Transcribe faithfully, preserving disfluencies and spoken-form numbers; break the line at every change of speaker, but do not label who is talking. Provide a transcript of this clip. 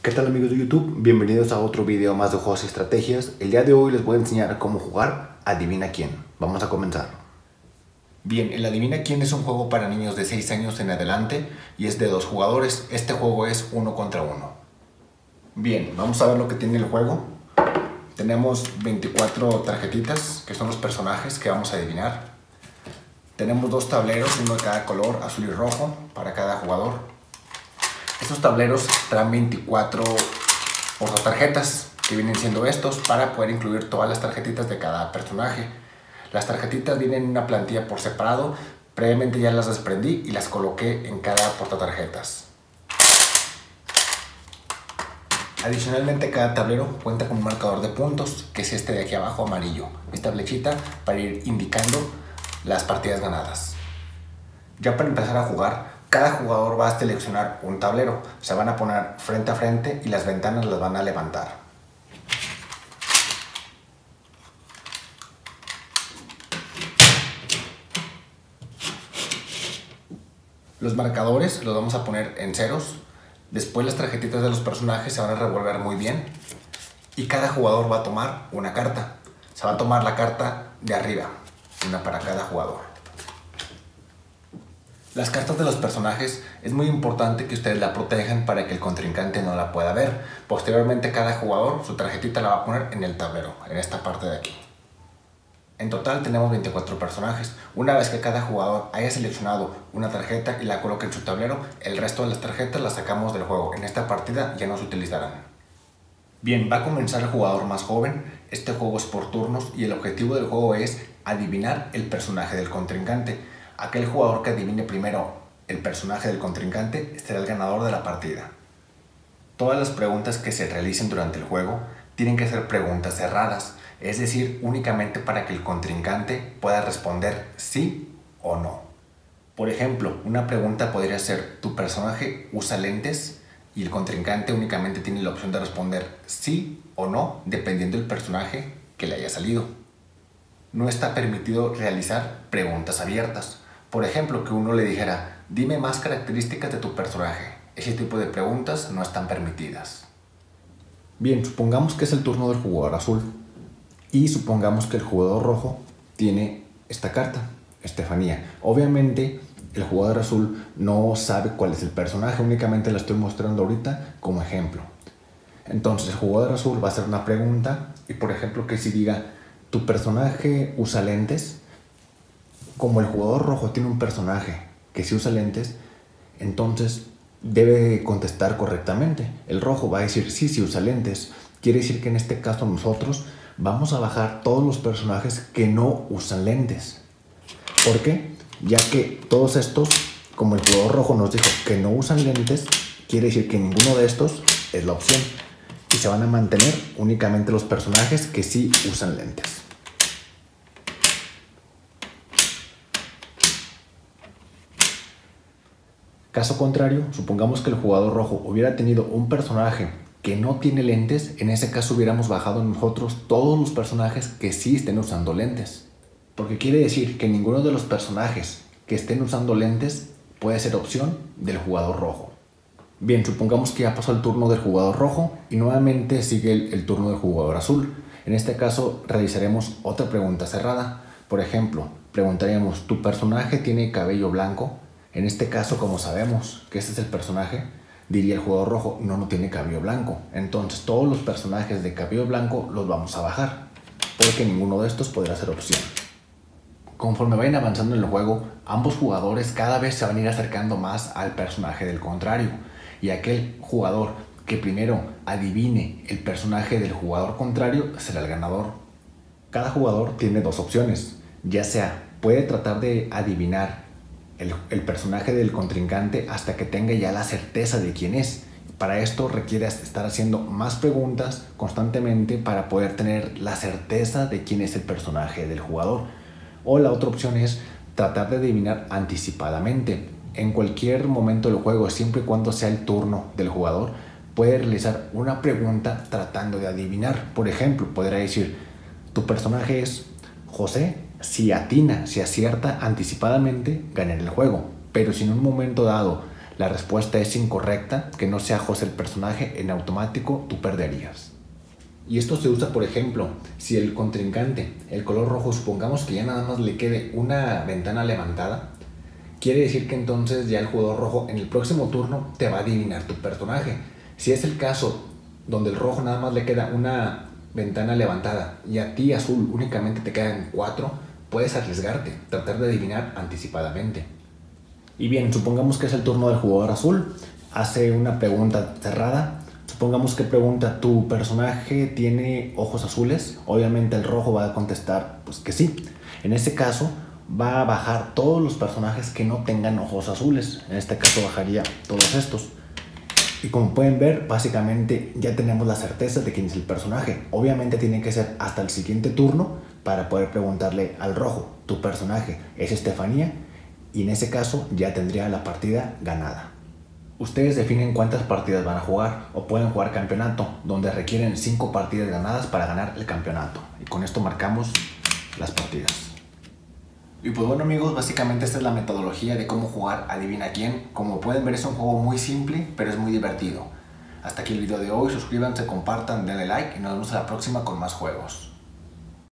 ¿Qué tal amigos de YouTube? Bienvenidos a otro video más de juegos y estrategias. El día de hoy les voy a enseñar cómo jugar Adivina quién. Vamos a comenzar. Bien, el Adivina quién es un juego para niños de seis años en adelante y es de dos jugadores. Este juego es uno contra uno. Bien, vamos a ver lo que tiene el juego. Tenemos veinticuatro tarjetitas que son los personajes que vamos a adivinar. Tenemos dos tableros, uno de cada color, azul y rojo, para cada jugador. Estos tableros traen veinticuatro portatarjetas, que vienen siendo estos, para poder incluir todas las tarjetitas de cada personaje. Las tarjetitas vienen en una plantilla por separado, previamente ya las desprendí y las coloqué en cada portatarjetas. Adicionalmente, cada tablero cuenta con un marcador de puntos, que es este de aquí abajo amarillo, esta flechita para ir indicando las partidas ganadas. Ya para empezar a jugar, cada jugador va a seleccionar un tablero, se van a poner frente a frente y las ventanas las van a levantar. Los marcadores los vamos a poner en ceros, después las tarjetitas de los personajes se van a revolver muy bien y cada jugador va a tomar una carta. Se va a tomar la carta de arriba, una para cada jugador. Las cartas de los personajes es muy importante que ustedes la protejan para que el contrincante no la pueda ver. Posteriormente cada jugador su tarjetita la va a poner en el tablero, en esta parte de aquí. En total tenemos veinticuatro personajes. Una vez que cada jugador haya seleccionado una tarjeta y la coloque en su tablero, el resto de las tarjetas las sacamos del juego. En esta partida ya no se utilizarán. Bien, va a comenzar el jugador más joven. Este juego es por turnos y el objetivo del juego es adivinar el personaje del contrincante. Aquel jugador que adivine primero el personaje del contrincante será el ganador de la partida. Todas las preguntas que se realicen durante el juego tienen que ser preguntas cerradas, es decir, únicamente para que el contrincante pueda responder sí o no. Por ejemplo, una pregunta podría ser: ¿tu personaje usa lentes? Y el contrincante únicamente tiene la opción de responder sí o no, dependiendo del personaje que le haya salido. No está permitido realizar preguntas abiertas. Por ejemplo, que uno le dijera: dime más características de tu personaje. Ese tipo de preguntas no están permitidas. Bien, supongamos que es el turno del jugador azul. Y supongamos que el jugador rojo tiene esta carta, Estefanía. Obviamente, el jugador azul no sabe cuál es el personaje, únicamente la estoy mostrando ahorita como ejemplo. Entonces, el jugador azul va a hacer una pregunta y, por ejemplo, que si diga: ¿tu personaje usa lentes? Como el jugador rojo tiene un personaje que sí usa lentes, entonces debe contestar correctamente. El rojo va a decir sí, sí usa lentes. Quiere decir que en este caso nosotros vamos a bajar todos los personajes que no usan lentes. ¿Por qué? Ya que todos estos, como el jugador rojo nos dijo que no usan lentes, quiere decir que ninguno de estos es la opción. Y se van a mantener únicamente los personajes que sí usan lentes. Caso contrario, supongamos que el jugador rojo hubiera tenido un personaje que no tiene lentes, en ese caso hubiéramos bajado nosotros todos los personajes que sí estén usando lentes. Porque quiere decir que ninguno de los personajes que estén usando lentes puede ser opción del jugador rojo. Bien, supongamos que ya pasó el turno del jugador rojo y nuevamente sigue el, el turno del jugador azul. En este caso realizaremos otra pregunta cerrada. Por ejemplo, preguntaríamos: ¿tu personaje tiene cabello blanco? En este caso, como sabemos que este es el personaje, diría el jugador rojo: no, no tiene cabello blanco. Entonces todos los personajes de cabello blanco los vamos a bajar, porque ninguno de estos podrá ser opción. Conforme vayan avanzando en el juego, ambos jugadores cada vez se van a ir acercando más al personaje del contrario. Y aquel jugador que primero adivine el personaje del jugador contrario será el ganador. Cada jugador tiene dos opciones, ya sea puede tratar de adivinar El, el personaje del contrincante hasta que tenga ya la certeza de quién es. Para esto requiere estar haciendo más preguntas constantemente para poder tener la certeza de quién es el personaje del jugador. O la otra opción es tratar de adivinar anticipadamente. En cualquier momento del juego, siempre y cuando sea el turno del jugador, puede realizar una pregunta tratando de adivinar. Por ejemplo, podrá decir: ¿tu personaje es José? Si atina, si acierta anticipadamente, gana el juego. Pero si en un momento dado la respuesta es incorrecta, que no sea José el personaje, en automático tú perderías. Y esto se usa, por ejemplo, si el contrincante, el color rojo, supongamos que ya nada más le quede una ventana levantada, quiere decir que entonces ya el jugador rojo en el próximo turno te va a adivinar tu personaje. Si es el caso donde el rojo nada más le queda una ventana levantada y a ti, azul, únicamente te quedan cuatro, puedes arriesgarte, tratar de adivinar anticipadamente. Y bien, supongamos que es el turno del jugador azul, hace una pregunta cerrada. Supongamos que pregunta, ¿tu personaje tiene ojos azules? Obviamente el rojo va a contestar pues que sí. En ese caso va a bajar todos los personajes que no tengan ojos azules. En este caso bajaría todos estos. Y como pueden ver, básicamente ya tenemos la certeza de quién es el personaje. Obviamente tiene que ser hasta el siguiente turno para poder preguntarle al rojo, ¿tu personaje es Estefanía? Y en ese caso ya tendría la partida ganada. Ustedes definen cuántas partidas van a jugar, o pueden jugar campeonato, donde requieren cinco partidas ganadas para ganar el campeonato. Y con esto marcamos las partidas. Y pues bueno amigos, básicamente esta es la metodología de cómo jugar Adivina Quién. Como pueden ver, es un juego muy simple, pero es muy divertido. Hasta aquí el video de hoy, suscríbanse, compartan, denle like y nos vemos a la próxima con más juegos.